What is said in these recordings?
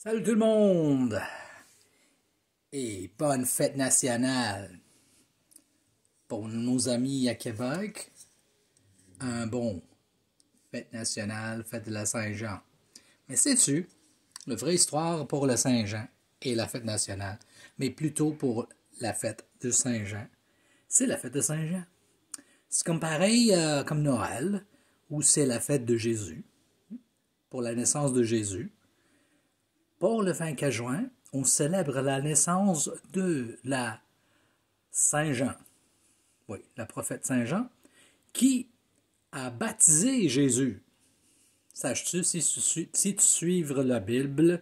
Salut tout le monde et bonne fête nationale pour nos amis à Québec. Un bon fête nationale, fête de la Saint-Jean. Mais sais-tu, la vraie histoire pour le Saint-Jean et la fête nationale, mais plutôt pour la fête de Saint-Jean, c'est la fête de Saint-Jean. C'est comme pareil comme Noël, où c'est la fête de Jésus, pour la naissance de Jésus. Pour le 24 juin, on célèbre la naissance de la Saint-Jean, oui, la prophète Saint-Jean, qui a baptisé Jésus. Saches-tu, si tu suivres la Bible,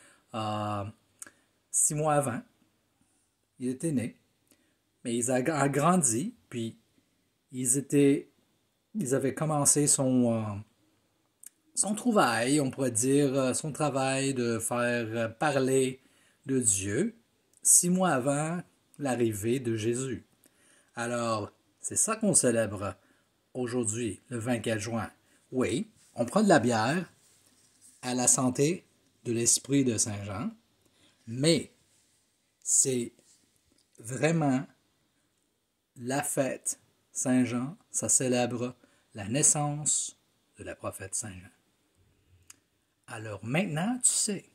6 mois avant, il était né, mais il a grandi, puis ils avaient commencé son trouvaille, on pourrait dire, son travail de faire parler de Dieu 6 mois avant l'arrivée de Jésus. Alors, c'est ça qu'on célèbre aujourd'hui, le 24 juin. Oui, on prend de la bière à la santé de l'esprit de Saint Jean, mais c'est vraiment la fête Saint Jean, ça célèbre la naissance de la prophète Saint Jean. Alors maintenant, tu sais.